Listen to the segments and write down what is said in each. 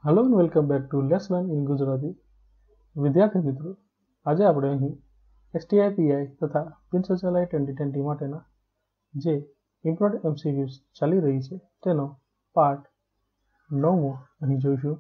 Hello and welcome back to let's learn in Gujarati. વિદ્યાર્થી મિત્રો, આજે આપણે અહીં STI-PI તથા બિનસચલાય 2020 માટેના જે ઇમ્પોર્ટન્ટ MCQs ચાલી રહી છે તેનો પાર્ટ 9મો અહીં જોઈશું.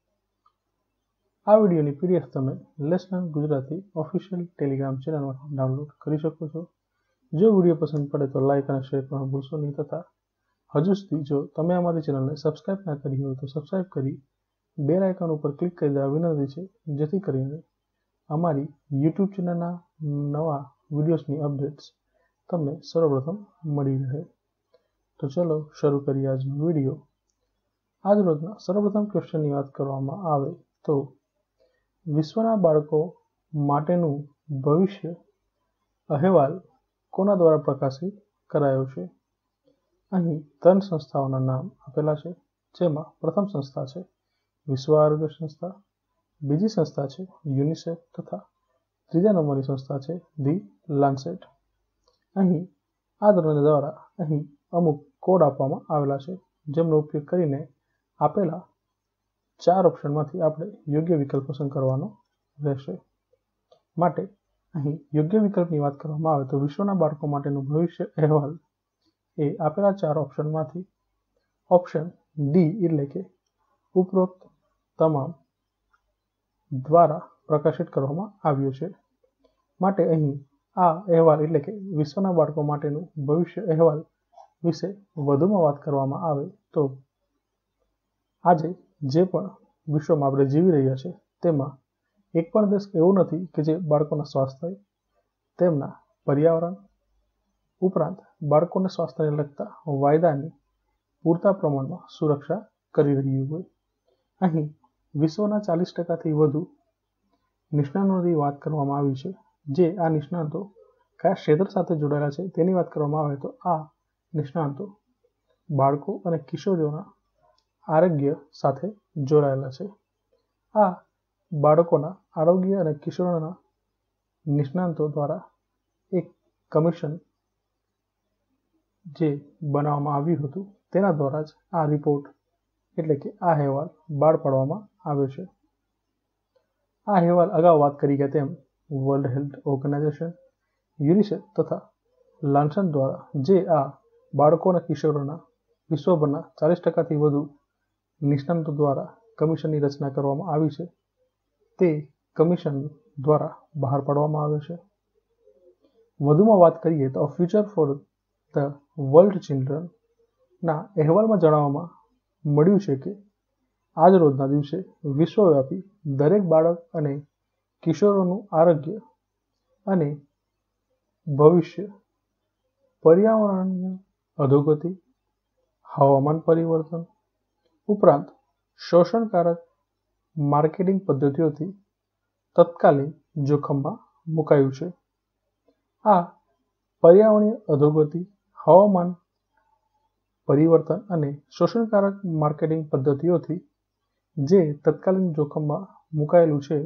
આ વિડીયોની PDF તમે let's learn Gujarati official Telegram ચેનલમાં ડાઉનલોડ કરી શકો છો. જો વિડીયો પસંદ પડે તો લાઇક અને શેર કરવાનું ભૂલશો નહીં તથા હજુ સુધી જો તમે અમારી ચેનલને સબસ્ક્રાઇબ ના કરી હોય તો સબસ્ક્રાઇબ કરી બેલ આઇકન ઉપર ક્લિક કરી દેવા વિનંતી છે, જેથી કરીને અમારી YouTube ચેનલના નવા વિડીયોઝની અપડેટ્સ તમને સર્વપ્રથમ મળી રહે. તો ચલો શરૂ કરીએ આજનો વિડીયો. આજ રોજના સર્વપ્રથમ ક્વેશ્ચનની વાત કરવામાં આવે તો વિશ્વના બાળકો માટેનું ભવિષ્ય અહેવાલ કોના દ્વારા પ્રકાશિત કરાયો છે? અહીં 3 સંસ્થાઓના નામ આપેલા છે, જેમાં પ્રથમ સંસ્થા છે વિશ્વ આરોગ્ય સંસ્થા, બીજી સંસ્થા છે યુનિસેફ તથા ત્રીજા નંબરની સંસ્થા છે ધી લાન્સેટ. અહીં આ ત્રણ દ્વારા અહીં અમુક કોડ આપવામાં આવેલા છે, જેમનો ઉપયોગ કરીને આપેલા 4 ઓપ્શનમાંથી આપણે યોગ્ય વિકલ્પ પસંદ કરવાનો રહેશે. માટે અહીં યોગ્ય વિકલ્પની વાત કરવામાં આવે તો વિશ્વના બાળકો માટેનું ભવિષ્ય અહેવાલ એ આપેલા 4 ઓપ્શનમાંથી ઓપ્શન ડી એટલે કે ઉપરોક્ત તમામ દ્વારા પ્રકાશિત કરવામાં આવ્યો છે. માટે અહીં આ અહેવાલ એટલે કે વિશ્વના બાળકો માટેનું ભવિષ્ય અહેવાલ વિશે વધુમાં વાત કરવામાં આવે તો આજે જે પણ વિશ્વમાં આપણે જીવી રહ્યા છે તેમાં એક પણ દેશ એવો નથી કે જે બાળકોના સ્વાસ્થ્ય, તેમના પર્યાવરણ ઉપરાંત બાળકોના સ્વાસ્થ્યને લગતા વાયદાની પૂરતા પ્રમાણમાં સુરક્ષા કરી રહ્યું હોય. અહીં વિશ્વના 40%થી વધુ નિષ્ણાતોની વાત કરવામાં આવી છે. જે આ નિષ્ણાતો કયા ક્ષેત્ર સાથે જોડાયેલા છે તેની વાત કરવામાં આવે તો આ નિષ્ણાતો બાળકો અને કિશોરીઓના આરોગ્ય સાથે જોડાયેલા છે. આ બાળકોના આરોગ્ય અને કિશોરોના નિષ્ણાતો દ્વારા એક કમિશન જે બનાવવામાં આવ્યું હતું તેના દ્વારા જ આ રિપોર્ટ એટલે કે આ અહેવાલ બહાર પાડવામાં આવ્યો છે. આ અહેવાલ અગાઉ વાત કરી ગયા તેમ વર્લ્ડ હેલ્થ ઓર્ગેનાઇઝેશન, યુનિસેફ તથા લાન્સેટ દ્વારા જે આ બાળકો અને કિશોરોના વિશ્વભરના 40%થી વધુ નિષ્ણાતો દ્વારા કમિશનની રચના કરવામાં આવી છે, તે કમિશન દ્વારા બહાર પાડવામાં આવે છે. વધુમાં વાત કરીએ તો future for the world children ના અહેવાલમાં જણાવવામાં મળ્યું છે કે આજ રોજના દિવસે વિશ્વવ્યાપી દરેક બાળક અને કિશોરોનું આરોગ્ય અને ભવિષ્ય પર્યાવરણીય અધોગતિ, હવામાન પરિવર્તન ઉપરાંત શોષણકારક માર્કેટિંગ પદ્ધતિઓથી તત્કાલીન જોખમમાં મુકાયું છે. આ પર્યાવરણીય અધોગતિ, હવામાન પરિવર્તન અને શોષણકારક માર્કેટિંગ પદ્ધતિઓથી જે તત્કાલીન જોખમમાં મુકાયેલું છે,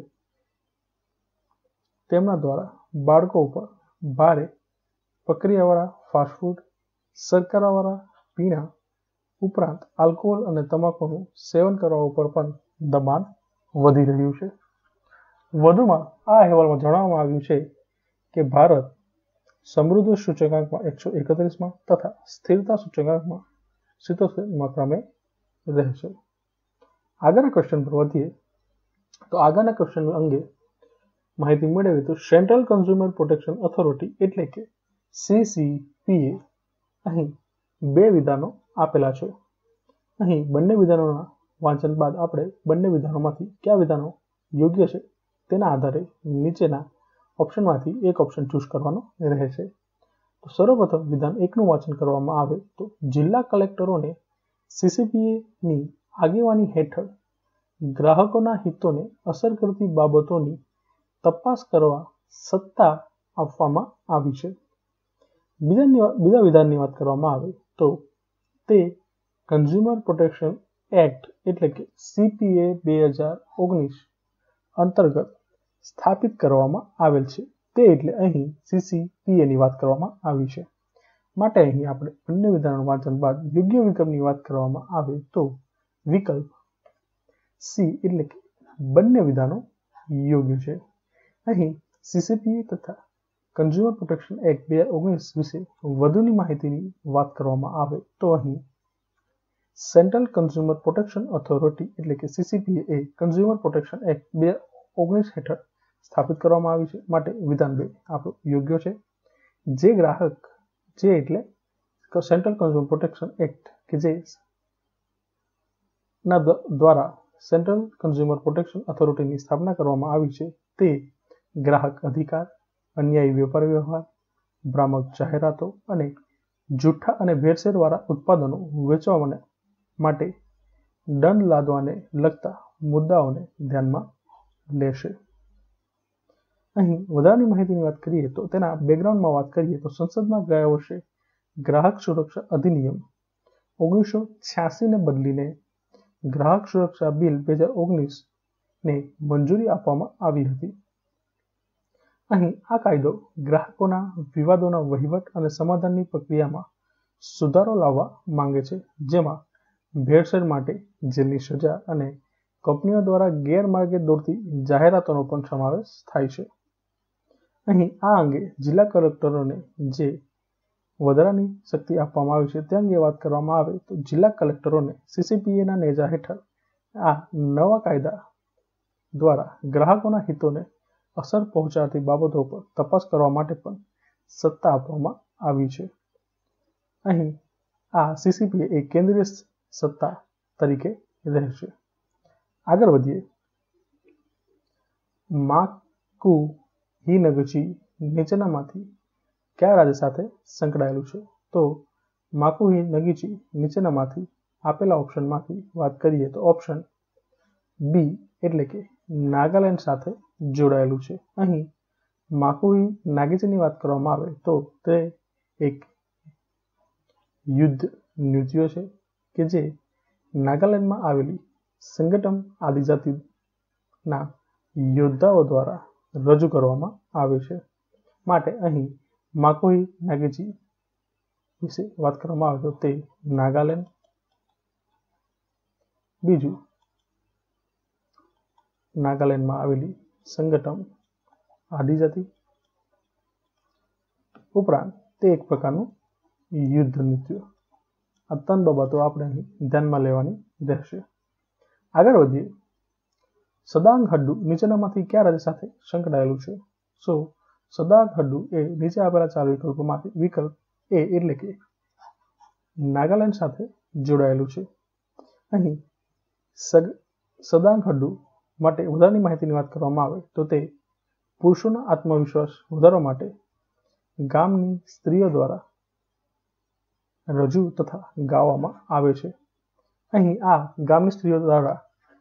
તેમના દ્વારા બાળકો ઉપર ભારે પ્રક્રિયાવાળા ફાસ્ટફૂડ, શર્કરાવાળા પીણા ઉપરાંત આલ્કોહોલ અને તમાકુનું સેવન કરવા ઉપર પણ દબાણ વધી રહ્યું છે. વધુમાં આ અહેવાલમાં જણાવવામાં આવ્યું છે કે ભારત સમૃદ્ધિ સૂચકાંકમાં 131માં તથા સ્થિરતા સૂચકાંકમાં 77માં ક્રમે રહેશે. આગળના ક્વેશ્ચન પર વધીએ તો આગળના ક્વેશ્ચન અંગે માહિતી મેળવીએ તો સેન્ટ્રલ કન્ઝ્યુમર પ્રોટેક્શન ઓથોરિટી એટલે કે CCPA અહીં 2 વિધાનો આપેલા છે. અહીં બંને વિધાનોના વાંચન બાદ આપણે બંને વિધાનોમાંથી કયા વિધાનો યોગ્ય છે તેના આધારે નીચેના ઓપ્શનમાંથી એક ઓપ્શન ચૂઝ કરવાનો રહેશે. તો સર્વપ્રથમ વિધાન 1નું વાંચન કરવામાં આવે તો જિલ્લા કલેક્ટરોને CCPAની આગેવાની હેઠળ ગ્રાહકોના હિતોને અસર કરતી બાબતોની તપાસ કરવા સત્તા આપવામાં આવી છે. બીજા વિધાનની વાત કરવામાં આવે તો તે કન્ઝ્યુમર પ્રોટેક્શન એક્ટ એટલે કે CPA 2019 અંતર્ગત સ્થાપિત કરવામાં આવેલ છે. તે એટલે અહીં CCPAની વાત કરવામાં આવી છે. માટે અહીં આપણે બંને વિધાનોનું વાંચન બાદ યોગ્ય વિકલ્પની વાત કરવામાં આવે તો વિકલ્પ સી એટલે કે બંને વિધાનો યોગ્ય છે. અહીં CCPA તથા કન્ઝ્યુમર પ્રોટેક્શન એક્ટ 2019 વિશે વધુની માહિતીની વાત કરવામાં આવે તો અહીં સેન્ટ્રલ કન્ઝ્યુમર પ્રોટેક્શન ઓથોરિટી એટલે કે CCPA એ કન્ઝ્યુમર પ્રોટેક્શન એક્ટ 2019 હેઠળ સ્થાપિત કરવામાં આવી છે. માટે વિધાન 2 આપણું યોગ્ય છે. જે એટલે સેન્ટ્રલ કન્ઝ્યુમર પ્રોટેક્શન એક્ટ કે જે ના દ્વારા સેન્ટ્રલ કન્ઝ્યુમર પ્રોટેક્શન ઓથોરિટીની સ્થાપના કરવામાં આવી છે તે ગ્રાહક અધિકાર, અન્યાયી વેપાર વ્યવહાર, ભ્રામક જાહેરાતો અને જૂઠા અને ભેળસેળવાળા ઉત્પાદનો વેચવા માટે દંડ લાદવાને લગતા મુદ્દાઓને ધ્યાનમાં લેશે. અહીં વધારાની માહિતીની વાત કરીએ તો તેના બેકગ્રાઉન્ડમાં વાત કરીએ તો સંસદમાં ગયા વર્ષે ગ્રાહક સુરક્ષા અધિનિયમ 1986 ને બદલીને ગ્રાહક સુરક્ષા બિલ 2019 ને મંજૂરી આપવામાં આવી હતી. અહીં આ કાયદો ગ્રાહકોના વિવાદોના વહીવટ અને સમાધાનની પ્રક્રિયામાં સુધારો લાવવા માંગે છે, જેમાં ભેળસેળ માટે જેલની સજા અને કંપનીઓ દ્વારા ગેરમાર્ગે દોરતી જાહેરાતોનો પણ સમાવેશ થાય છે. અહીં આ અંગે જિલ્લા કલેક્ટરોને જે વધારાની શક્તિ આપવામાં આવી છે તે અંગે વાત કરવામાં આવે તો જિલ્લા કલેક્ટરોને CCPAના નેજા હેઠળ આ નવા કાયદા દ્વારા ગ્રાહકોના હિતોને અસર પહોંચાડતી બાબતો પર તપાસ કરવા માટે પણ સત્તા આપવામાં આવી છે. અહીં આ CCPA એ કેન્દ્રીય સત્તા તરીકે રહેશે. આગળ વધીએ. માકુહિનગચી નીચેનામાંથી કયા રાજ્ય સાથે સંકળાયેલું છે? તો માકુહિનગચી નીચેનામાંથી આપેલા ઓપ્શનમાંથી વાત કરીએ તો ઓપ્શન બી એટલે કે નાગાલેન્ડ સાથે જોડાયેલું છે. અહીં માકુહિનગચીની વાત કરવામાં આવે તો તે એક યુદ્ધ નૃત્ય છે કે જે નાગાલેન્ડમાં આવેલી સંગઠમ આદિજાતિના યોદ્ધાઓ દ્વારા રજૂ કરવામાં આવે છે. માટે અહીં માકુહિનગચી વિશે વાત કરવામાં આવે તો તે નાગાલેન્ડ. બીજું, નાગાલેન્ડમાં આવેલી સંગઠમ આદિજાતિ ઉપરાંત તે એક પ્રકારનું યુદ્ધ નૃત્ય. આ 3 બાબતો આપણે અહીં ધ્યાનમાં લેવાની રહેશે. આગળ વધીએ. સદાંગ હડ્ડુ નીચેનામાંથી કયા રાજ્ય સાથે સંકળાયેલું છે? સદાંગ હડ્ડુ એ નીચે આપેલા 4 વિકલ્પોમાંથી વિકલ્પ એ એટલે કે નાગાલેન્ડ સાથે જોડાયેલું છે. અહીં સદાંગ હડ્ડુ માટે વધારાની માહિતીની વાત કરવામાં આવે તો તે પુરુષોના આત્મવિશ્વાસ વધારવા માટે ગામની સ્ત્રીઓ દ્વારા રજૂ તથા ગાવામાં આવે છે. અહીં આ ગામની સ્ત્રીઓ દ્વારા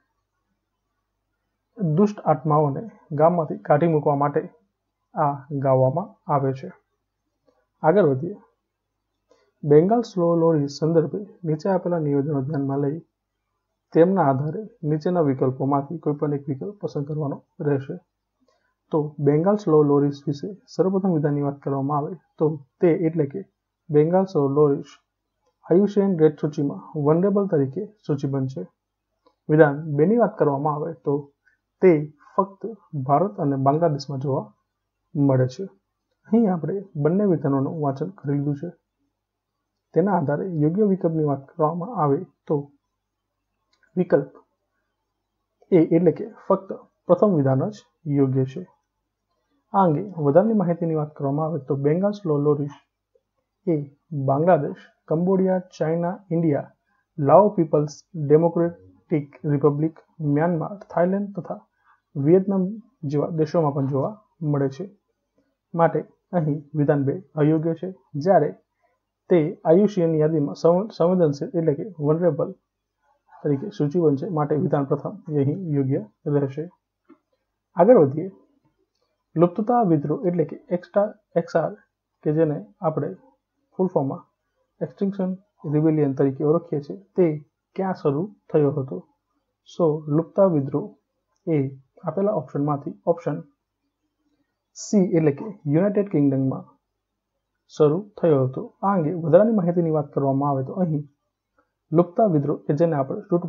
દુષ્ટ આત્માઓને ગામમાંથી કાઢી મૂકવા માટે આ ગાવામાં આવે છે. આગળ વધીએ. બેંગાલ સ્લો લોરી સંદર્ભે નીચે આપેલા નિવેદનો ધ્યાનમાં લઈ તેમના આધારે નીચેના વિકલ્પોમાંથી કોઈ પણ એક વિકલ્પ પસંદ કરવાનો રહેશે. તો બેંગાલ સ્લો લોરીસ વિશે સર્વપ્રથમ વિધાનની વાત કરવામાં આવે તો તે એટલે કે Bengal slow loris IUCN red સૂચિમાં વનરેબલ તરીકે સૂચિબદ્ધ છે. વિધાન 2 ની વાત કરવામાં આવે તો તે ફક્ત ભારત અને બાંગ્લાદેશમાં જોવા મળે છે. અહીં આપણે બંને વિધાનોનું વાંચન કરી લીધું છે. તેના આધારે યોગ્ય વિકલ્પની વાત કરવામાં આવે તો વિકલ્પ એ એટલે કે ફક્ત પ્રથમ વિધાન જ યોગ્ય છે. આ અંગે વધારાની માહિતીની વાત કરવામાં આવે તો બેંગાલ સ્લો લોરીસ એ Bangladesh, Cambodia, China, India, Lao People's Democratic Republic, Myanmar, Thailand તથા વિયેતનામ જેવા દેશોમાં પણ જોવા મળે છે. માટે અહીં વિધાન 2 અયોગ્ય છે, જ્યારે તે IUCN યાદીમાં સંવેદનશીલ એટલે કે વનરેબલ તરીકે સૂચિબદ્ધ છે. માટે વિધાન પ્રથમ અહીં યોગ્ય રહેશે. આગળ વધીએ. લુપ્તતા વિદ્રોહ એટલે કે XR કે જેને આપણે ફૂલ ફોર્મમાં એક્સટિંક્શન રિબેલિયન તરીકે ઓળખીએ છીએ તે ક્યાં શરૂ થયો હતો? લુપ્તતા વિદ્રોહ એ આપેલા ઓપ્શનમાંથી ઓપ્શન સી એટલે કે યુનાઇટેડ કિંગડમમાં શરૂ થયો હતો. આ અંગે વધારાની માહિતીની વાત કરવામાં આવે તો અહીં લુપ્તતા વિદ્રોહ કે જેને આપણે ટૂંકમાં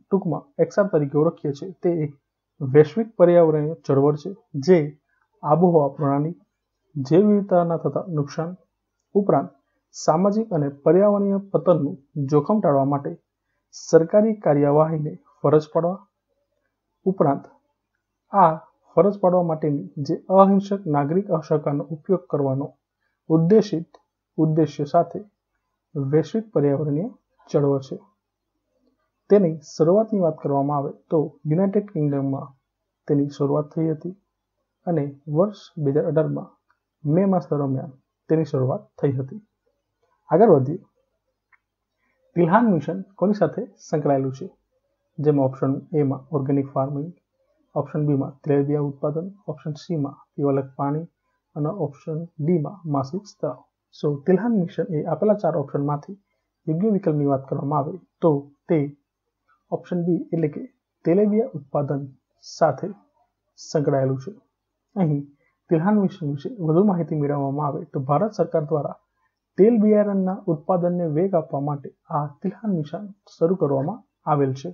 ટૂંકમાં XR તરીકે ઓળખીએ છીએ તે એક વૈશ્વિક પર્યાવરણીય ચળવળ છે જે આબોહવા પ્રણાલી, જૈવ વિવિધતાના થતા નુકસાન ઉપરાંત સામાજિક અને પર્યાવરણીય પતનનું જોખમ ટાળવા માટે સરકારી કાર્યવાહીને ફરજ પાડવા ઉપરાંત આ ફરજ પાડવા માટેની જે અહિંસક નાગરિક સહકારનો ઉપયોગ કરવાનો ઉદ્દેશ્ય સાથે વૈશ્વિક પર્યાવરણીય ચળવળ છે. તેની શરૂઆતની વાત કરવામાં આવે તો યુનાઇટેડ કિંગડમમાં તેની શરૂઆત થઈ હતી અને વર્ષ 2018માં મે માસ દરમિયાન તેની શરૂઆત થઈ હતી. આગળ વધીએ. તિલહાન મિશન કોની સાથે સંકળાયેલું છે? જેમાં ઓપ્શન એમાં ઓર્ગેનિક ફાર્મિંગ, ઓપ્શન બીમાં તેલીબિયાં ઉત્પાદન, ઓપ્શન સીમાં પીવાલાયક પાણી અને ઓપ્શન ડીમાં માસિક સ્ત્રાવ. સો તિલહાન મિશન એ આપેલા 4 ઓપ્શનમાંથી યોગ્ય વિકલ્પની વાત કરવામાં આવે તો તે ઓપ્શન બી એટલે કે તેલીબિયાં ઉત્પાદન સાથે સંકળાયેલું છે. અહીં તિલહાન મિશન વિશે વધુ માહિતી મેળવવામાં આવે તો ભારત સરકાર દ્વારા તેલ બિયારણના ઉત્પાદનને વેગ આપવા માટે આ તિલહાન મિશન શરૂ કરવામાં આવેલ છે.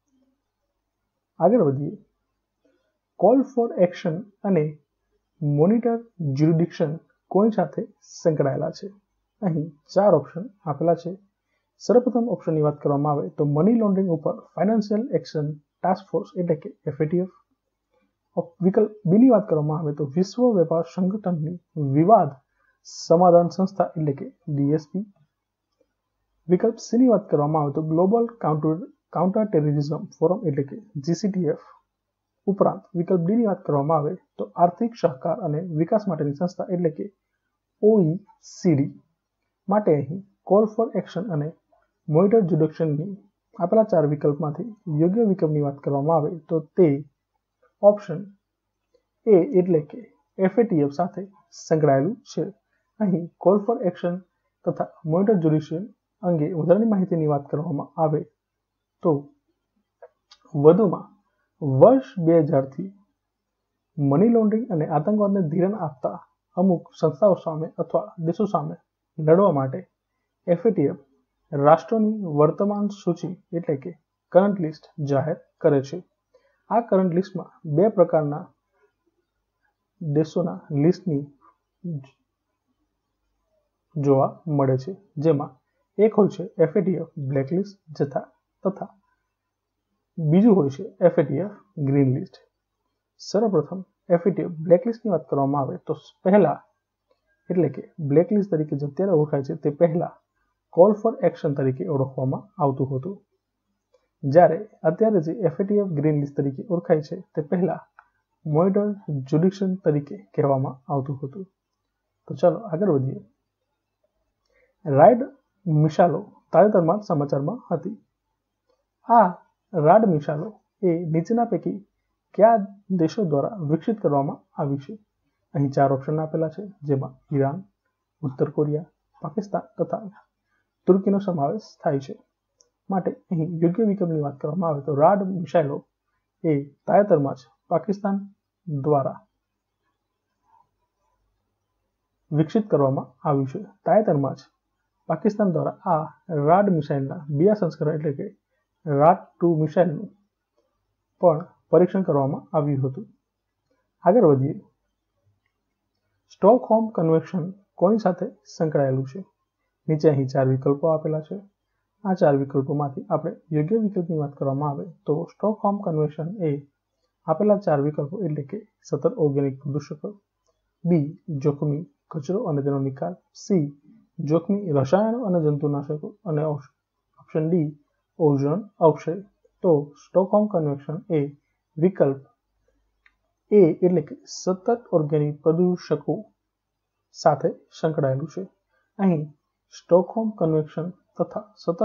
આગળ વધીએ. કોલ ફોર એક્શન અને મોનિટર જ્યુરિડિક્શન કોની સાથે સંકળાયેલા છે? અહીં 4 ઓપ્શન આપેલા છે. સર્વપ્રથમ ઓપ્શનની વાત કરવામાં આવે તો મની લોન્ડરિંગ ઉપર ફાઇનાન્શિયલ એક્શન ટાસ્ક ફોર્સ એટલે કે FATF. વિકલ્પ બીની વાત કરવામાં આવે તો વિશ્વ વેપાર સંગઠનની વિવાદ સમાધાન સંસ્થા એટલે કે DSP. વિકલ્પ સીની વાત કરવામાં આવે તો ગ્લોબલ કાઉન્ટર ટેરરિઝમ ફોરમ એટલે કે GCTF. ઉપરાંત વિકલ્પ ડીની વાત કરવામાં આવે તો આર્થિક સહકાર અને વિકાસ માટેની સંસ્થા એટલે કે OECD. માટે અહીં કોલ ફોર એક્શન અને મોનિટર જ્યુરિડિક્શનની આપેલા 4 વિકલ્પમાંથી યોગ્ય વિકલ્પની વાત કરવામાં આવે તો તે ઓપ્શન એ એટલે કે FATF સાથે સંકળાયેલું છે. અહીં કોલ ફોર એક્શન તથા મોનિટર જ્યુરિડિક્શન અંગે વધારાની માહિતીની વાત કરવામાં આવે તો વધુમાં વર્ષ 2000થી મની લોન્ડરિંગ અને આતંકવાદને ધિરાણ આપતા અમુક સંસ્થાઓ સામે અથવા દેશો સામે લડવા માટે FATF રાષ્ટ્રોની વર્તમાન સૂચિ એટલે કે કરંટ લિસ્ટ જાહેર કરે છે. આ કરંટ લિસ્ટમાં 2 પ્રકારના દેશોના લિસ્ટની જોવા મળે છે. જેમાં એક હોય છે FATF બ્લેકલિસ્ટ તથા બીજું હોય છે FATF ગ્રીન લિસ્ટ. સર્વપ્રથમ FATF બ્લેકલિસ્ટની વાત કરવામાં આવે તો પહેલા એટલે કે બ્લેકલિસ્ટ તરીકે જે અત્યારે ઓળખાય છે તે પહેલા કોલ ફોર એક્શન તરીકે ઓળખવામાં આવતું હતું, જ્યારે અત્યારે જે FATF ગ્રીન લિસ્ટ તરીકે ઓળખાય છે તે પહેલા મોનિટર જ્યુરિડિક્શન તરીકે કહેવામાં આવતું હતું. તો ચાલો આગળ વધીએ. રાડ મિસાઇલો તાજેતરમાં જ સમાચારમાં હતી. આ રાડ મિસાઇલો એ નીચેના પૈકી કયા દેશો દ્વારા વિકસિત કરવામાં આવી છે? અહીં 4 ઓપ્શન આપેલા છે, જેમાં ઈરાન, ઉત્તર કોરિયા, પાકિસ્તાન તથા તુર્કીનો સમાવેશ થાય છે. માટે અહીં યોગ્ય વિકલ્પની વાત કરવામાં આવે તો રાડ મિસાઇલો એ તાજેતરમાં જ પાકિસ્તાન દ્વારા વિકસિત કરવામાં આવ્યું છે. તાજેતરમાં જ પાકિસ્તાન દ્વારા આ રાડ મિસાઇલના બીજા સંસ્કરણ એટલે કે રાડ-2 મિસાઇલનું પણ પરીક્ષણ કરવામાં આવ્યું હતું. આગળ વધીએ. સ્ટોકહોમ કન્વેન્શન કોની સાથે સંકળાયેલું છે? નીચે અહીં 4 વિકલ્પો આપેલા છે. આ 4 વિકલ્પોમાંથી આપણે યોગ્ય વિકલ્પની વાત કરવામાં આવે તો સ્ટોકહોમ કન્વેન્શન એ આપેલા 4 વિકલ્પો એટલે કે સતત ઓર્ગેનિક પ્રદૂષકો, બી જોખમી કચરો અને તેનો નિકાલ, સી જોખમી રસાયણો અને જંતુનાશકો અને ઓપ્શન ડી ઓઝોન અવક્ષય. તો સ્ટોકહોમ કન્વેન્શન એ વિકલ્પ એ એટલે કે સતત ઓર્ગેનિક પ્રદૂષકો સાથે સંકળાયેલું છે. અહીં સ્ટોકહોમ કન્વેન્શન તથા સતત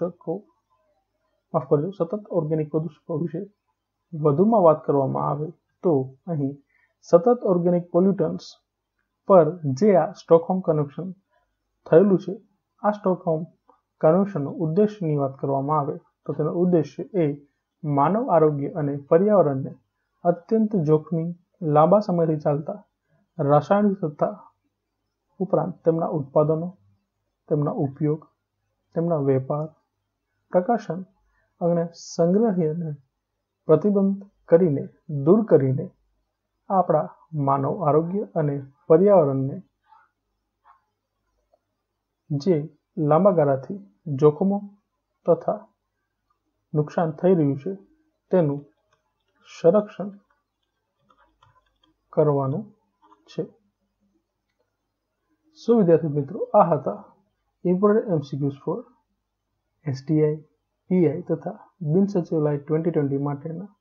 ઓર્ગેનિક પ્રદૂષકો વિશે વધુમાં વાત કરવામાં આવે તો અહીં સતત ઓર્ગેનિક પોલ્યુટન્ટ્સ પર જે આ સ્ટોકહોમ કન્વેન્શન થયેલું છે, આ સ્ટોકહોમ કન્વેન્શનનો ઉદ્દેશની વાત કરવામાં આવે તો તેનો ઉદ્દેશ્ય એ માનવ આરોગ્ય અને પર્યાવરણને અત્યંત જોખમી લાંબા સમયથી ચાલતા રાસાયણિક તથા ઉપરાંત તેમના ઉત્પાદનો, તેમના ઉપયોગ, તેમના વેપાર, પ્રકાશન અને સંગ્રહને પ્રતિબંધ કરીને દૂર કરીને આપણા માનવ આરોગ્ય અને પર્યાવરણને જે લાંબા ગાળાથી જોખમો તથા નુકસાન થઈ રહ્યું છે તેનું સંરક્ષણ કરવાનું છે. સો વિદ્યાર્થી મિત્રો, આ હતા ઇમ્પોર્ટન્ટ MCQs ફોર STI, PI તથા બિન સચિવાલય 2020 માટેના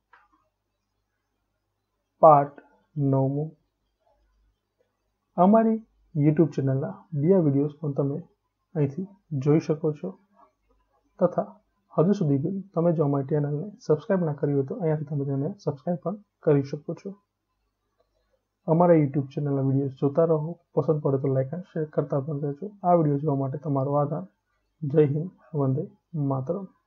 પાર્ટ 9. અમારી YouTube ચેનલના બીજા વિડીયોઝ પણ તમે અહીંથી જોઈ શકો છો તથા હજુ સુધી તમે જો અમારી ચેનલને સબસ્ક્રાઇબ ના કરી હોય તો અહીંયાથી તમે તેને સબસ્ક્રાઇબ પણ કરી શકો છો. અમારા YouTube ચેનલના વિડીયોઝ જોતા રહો. પસંદ પડે તો લાઈક અને શેર કરતા પણ રહેજો. આ વિડીયો જોવા માટે તમારો આભાર. જય હિન્દ, વંદે માતરમ.